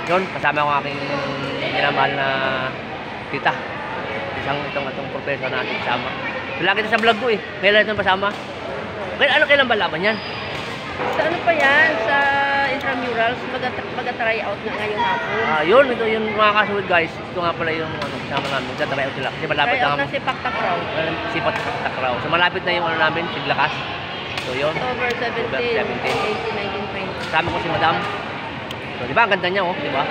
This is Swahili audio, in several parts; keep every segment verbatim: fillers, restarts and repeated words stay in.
Yun, kasama ko ang aking minamahal na tita. Isang itong itong professor natin kasama. Wala kita sa vlog ko eh. Kailan ito pasama? Kailan, ano kailan ba laban yan? Sa ano pa yan? Sa intramurals, mag-try out na ngayong hapon. Ah, yun, ito yung mga kasuwid guys. Ito nga pala yung ano, kasama namin. Mag-try out sila. Kasi malapit Try out na na si Pak Takraw. Si Pak Takraw. So malapit na yung ano namin, Siglakas. So yun. October seventeen, eighteen, nineteen, twenty. Kasama ko si Madam. So di ba, ang ganda niya oh, di ba?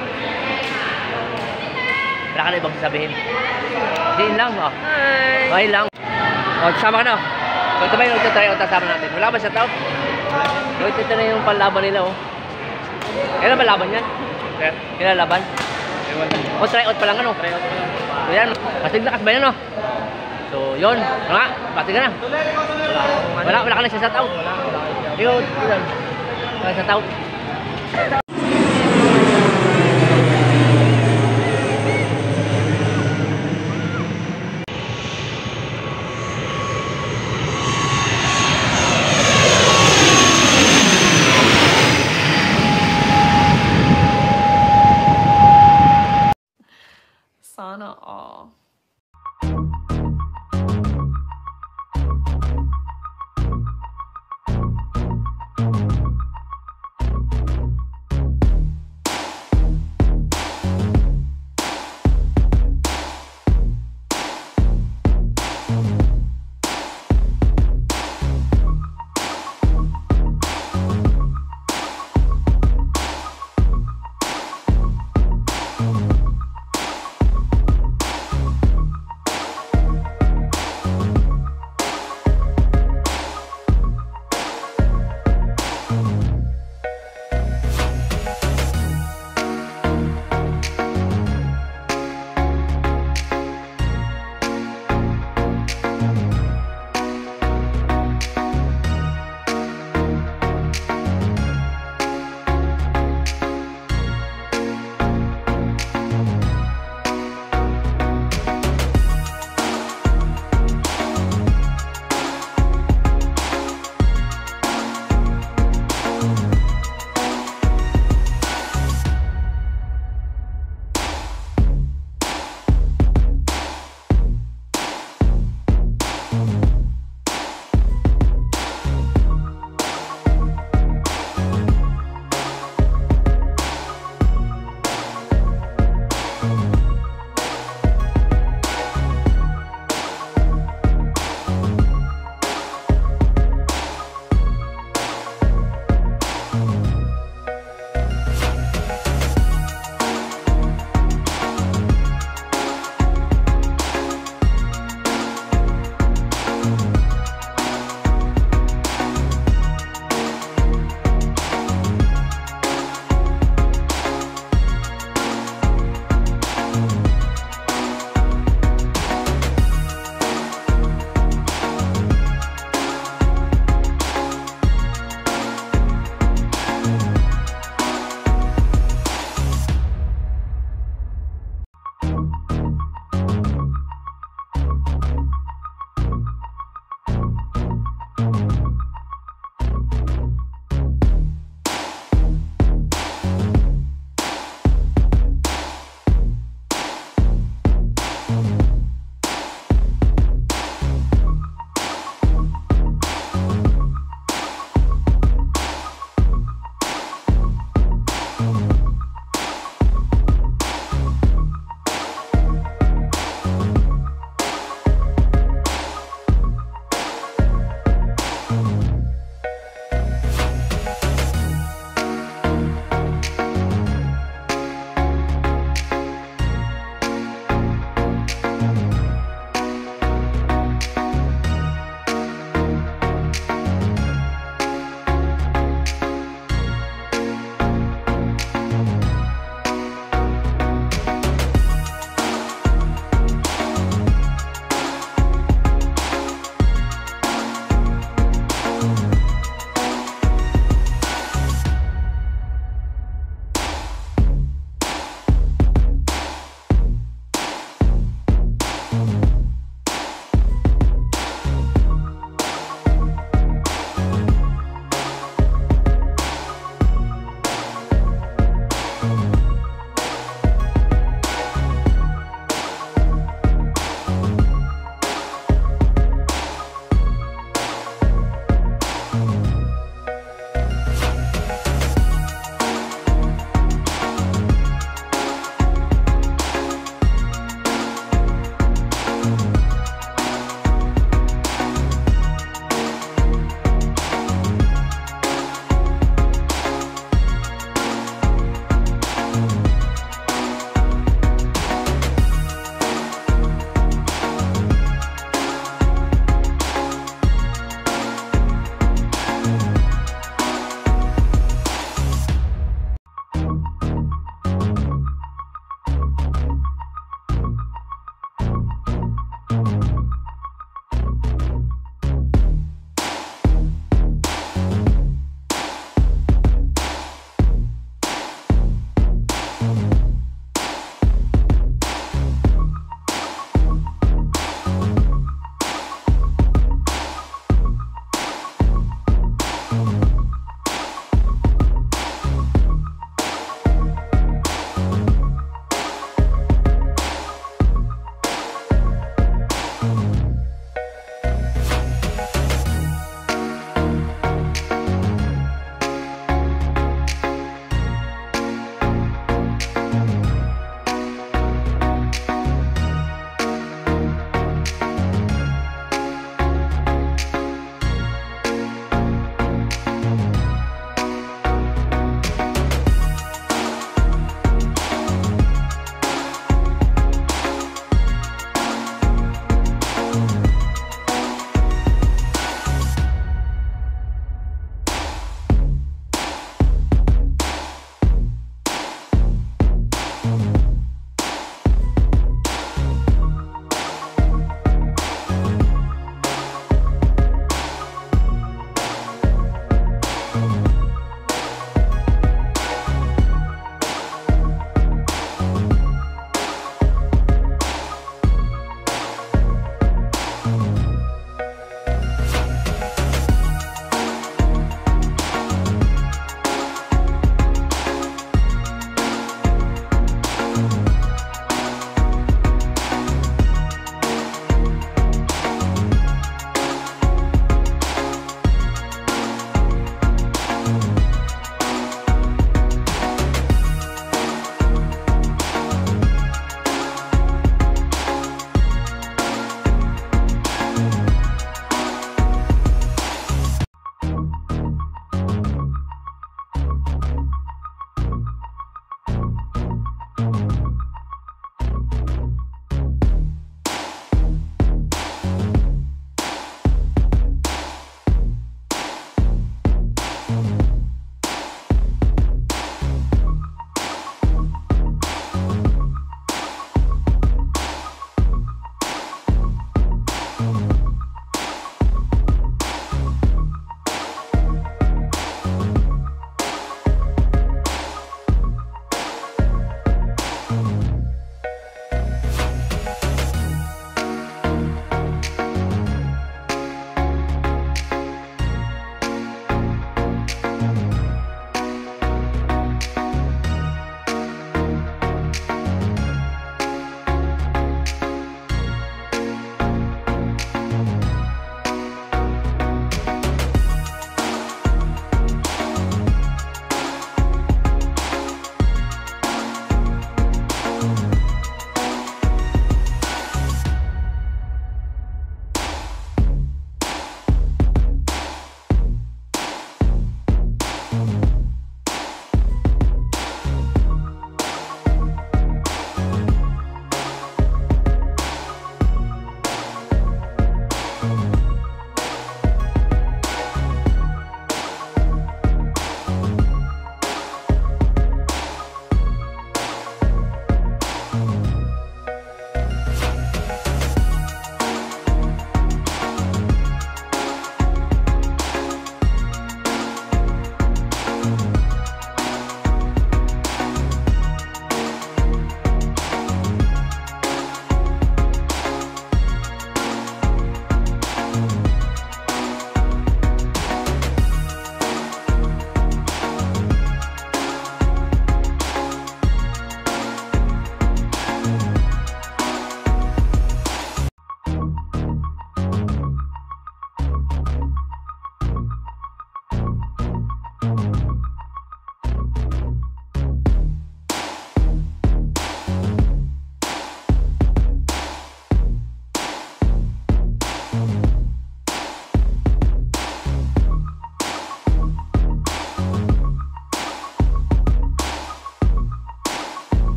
Wala ka na ibang sasabihin. Diin lang, oh. Hi! Okay lang. O, kasama ka na. So, ito ba yung try out kasama natin? Wala ba siya tao? So, ito, ito na yung panlaban nila, oh. Kailan ba laban yan? Kailan laban? O, try out pa lang, ano? Try out pa lang. So, yan. Kasig lakas ba yan, oh? So, yun. Ano nga? Pati ka na. Wala, wala ka na siya sa tao. Ikaw, ilan? Wala sa tao.